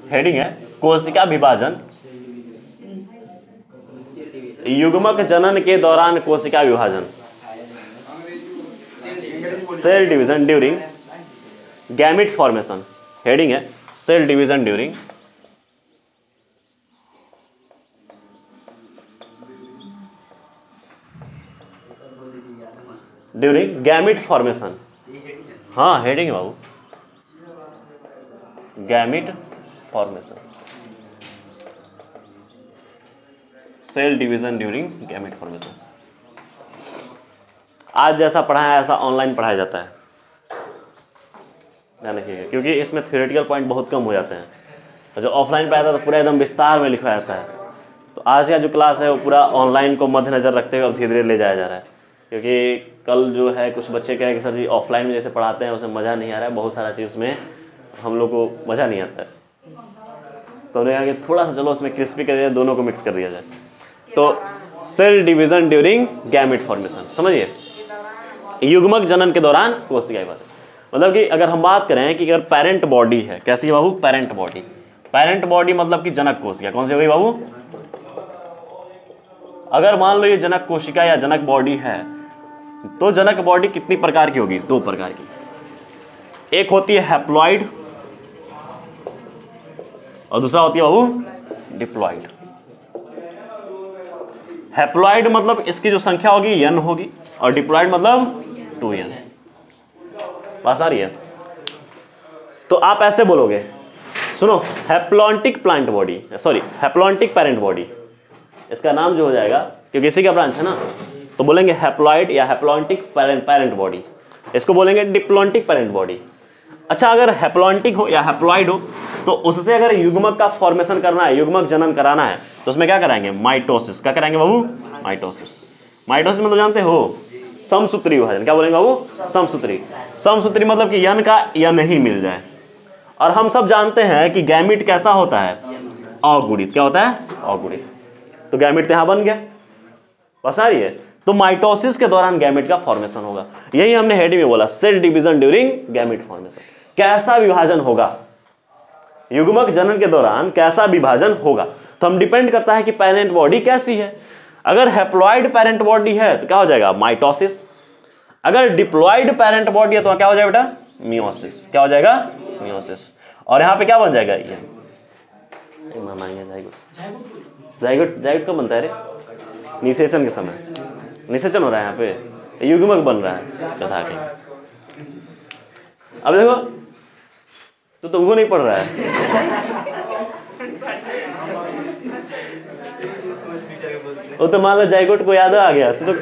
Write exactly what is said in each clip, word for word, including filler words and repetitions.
Heading है कोशिका विभाजन, युग्मक जनन के दौरान कोशिका विभाजन, cell division during gamete formation. Heading है cell division during during gamete formation. हाँ हेडिंग है बाबू, gamete formation, cell division during gamete formation. आज जैसा पढ़ाया ऐसा ऑनलाइन पढ़ाया जाता है, ध्यान रखिएगा, क्योंकि इसमें थ्योरेटिकल पॉइंट बहुत कम हो जाते हैं। और जो ऑफलाइन पढ़ाया था तो पूरा एकदम विस्तार में लिखवाया जाता है। तो आज का जो क्लास है वो पूरा ऑनलाइन को मद्देनजर रखते हुए अब धीरे धीरे ले जाया जा रहा है, क्योंकि कल जो है कुछ बच्चे कहे कि सर जी ऑफलाइन में जैसे पढ़ाते हैं उसमें मज़ा नहीं आ रहा है, बहुत सारा चीज़ उसमें हम लोग को मज़ा नहीं आता है। तो उन्हें आगे थोड़ा सा चलो उसमें क्रिस्पी कर दिया, दोनों को मिक्स कर दिया जाए। तो cell division during gamete formation समझिए, युग्मक जनन के दौरान कोशिका विभाजन। मतलब कि अगर हम बात करें कि अगर पेरेंट बॉडी है, कैसी है बाबू, पेरेंट बॉडी। पेरेंट बॉडी मतलब कि जनक कोशिका, कौन सी हो गई बाबू? अगर मान लो ये जनक कोशिका या जनक बॉडी है, तो जनक बॉडी कितनी प्रकार की होगी? दो प्रकार की। एक होती है हैप्लॉइड और दूसरा होती है बाबू डिप्लॉइड। हैप्लॉइड मतलब इसकी जो संख्या होगी एन होगी, और डिप्लॉइड मतलब टू एन। बात आ रही है? तो आप ऐसे बोलोगे, सुनो, haplontic plant body, sorry haplontic parent body, इसका नाम जो हो जाएगा क्योंकि इसी का ब्रांच है ना, तो बोलेंगे हैप्लॉइड या हैप्लॉन्टिक पेरेंट पेरेंट बॉडी। इसको बोलेंगे डिप्लॉन्टिक पेरेंट बॉडी। अच्छा, अगर हैप्लॉन्टिक हो या हैप्लॉइड हो तो उससे अगर युग्मक का फॉर्मेशन करना है, युग्मक जनन कराना है, तो उसमें क्या कराएंगे? माइटोसिस। क्या कराएंगे बाबू? माइटोसिस। माइटोसिस मतलब जानते हो? समसूत्री विभाजन। क्या बोलेंगे बाबू? समसूत्री। समसूत्री मतलब कि यन का यन ही मिल जाए। और हम सब जानते हैं कि गैमिट कैसा होता है? अगुणित। क्या होता है? अगुणित। तो गैमिट तो यहां बन गया, बस आ रही है। तो माइटोसिस के दौरान गैमिट का फॉर्मेशन होगा। यही हमने हेडिंग में बोला, cell division during gamete formation. कैसा विभाजन होगा? युग्मक जनन के दौरान कैसा विभाजन होगा? तो हम डिपेंड करता है कि पेरेंट बॉडी कैसी है। अगर हैप्लॉइड पेरेंट बॉडी है तो क्या हो जाएगा? माइटोसिस। अगर डिप्लॉइड पेरेंट बॉडी है तो क्या हो जाएगा बेटा? मियोसिस। क्या हो जाएगा? मियोसिस। और यहां पे क्या बन जाएगा? ये जाइगोट। जाइगोट कब बनता है रे? निषेचन के समय निषेचन हो रहा है, यहाँ पे युग्मक बन रहा है कथा के। अब देखो तो तो वो नहीं पढ़ रहा है। वो तो मान लो जाइगोट को याद आ गया तो, तो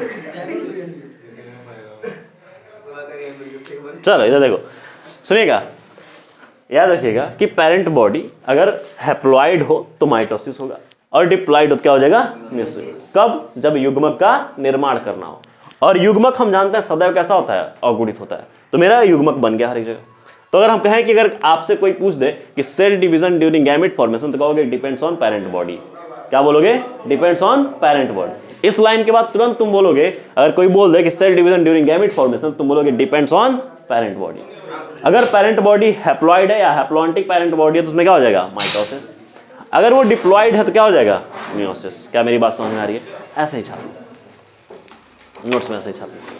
चलो इधर देखो, सुनिएगा, याद रखिएगा कि पेरेंट बॉडी अगर हैप्लॉइड हो तो माइटोसिस होगा, और डिप्लॉइड हो तो क्या हो जाएगा? मियोसिस। कब? जब युग्मक का निर्माण करना हो। और युग्मक हम जानते हैं सदैव कैसा होता है? अगुणित होता है। तो मेरा युग्मक बन गया हर एक जगह। तो अगर हम कहें कि अगर आपसे कोई पूछ दे कि cell division during gamete formation, तो कहोगे डिपेंड्स ऑन पेरेंट बॉडी। क्या बोलोगे? Depends on parent body. इस लाइन के बाद तुरंत तुम बोलोगे, अगर कोई बोल दे कि cell division during gamete formation, तुम बोलोगे डिपेंड्स ऑन पेरेंट बॉडी। अगर पेरेंट बॉडी हैप्लॉइड है या हैप्लॉन्टिक पेरेंट बॉडी है तो उसमें क्या हो जाएगा? माइटोसिस। अगर वो डिप्लॉइड है तो क्या हो जाएगा? मियोसिस। क्या मेरी बात समझ में आ रही है? ऐसे ही छापो, नोट्स में ऐसे ही छापो।